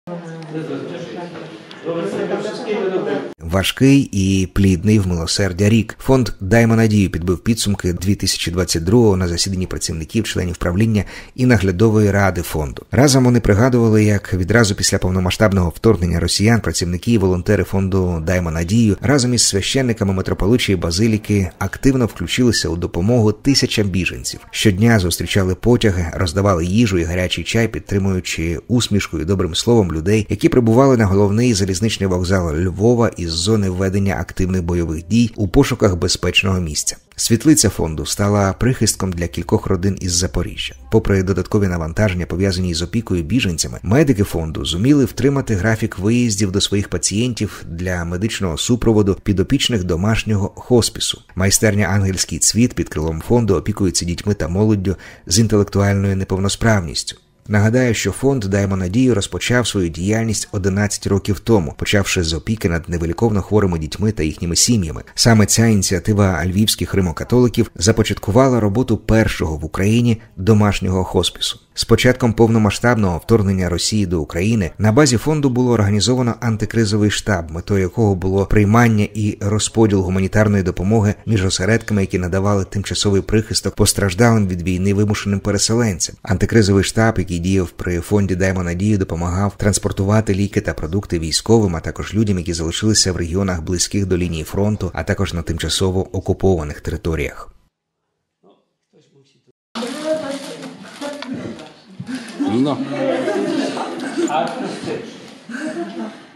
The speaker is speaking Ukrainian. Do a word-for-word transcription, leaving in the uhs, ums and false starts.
Важкий і плідний в милосердя рік. Фонд «Даймо надію» підбив підсумки дві тисячі двадцять другого на засіданні працівників, членів правління і наглядової ради фонду. Разом вони пригадували, як відразу після повномасштабного вторгнення росіян працівники і волонтери фонду «Даймо надію» разом із священниками митрополичої базиліки активно включилися у допомогу тисячам біженців. Щодня зустрічали потяги, роздавали їжу і гарячий чай, підтримуючи усмішкою і добрим словом людей, які прибували на головний залізничний вокзал Львова із зони введення активних бойових дій у пошуках безпечного місця. Світлиця фонду стала прихистком для кількох родин із Запоріжжя. Попри додаткові навантаження, пов'язані з опікою біженцями, медики фонду зуміли втримати графік виїздів до своїх пацієнтів для медичного супроводу підопічних домашнього хоспісу. Майстерня «Ангельський цвіт» під крилом фонду опікується дітьми та молоддю з інтелектуальною неповносправністю. Нагадаю, що фонд «Даймо надію» розпочав свою діяльність одинадцять років тому, почавши з опіки над невиліковно хворими дітьми та їхніми сім'ями. Саме ця ініціатива львівських римокатоликів започаткувала роботу першого в Україні домашнього хоспісу. З початком повномасштабного вторгнення Росії до України на базі фонду було організовано антикризовий штаб, метою якого було приймання і розподіл гуманітарної допомоги між осередками, які надавали тимчасовий прихисток постраждалим від війни вимушеним переселенцям. Антикризовий штаб, який діяв при фонді «Даймо надію», допомагав транспортувати ліки та продукти військовим, а також людям, які залишилися в регіонах близьких до лінії фронту, а також на тимчасово окупованих територіях. No.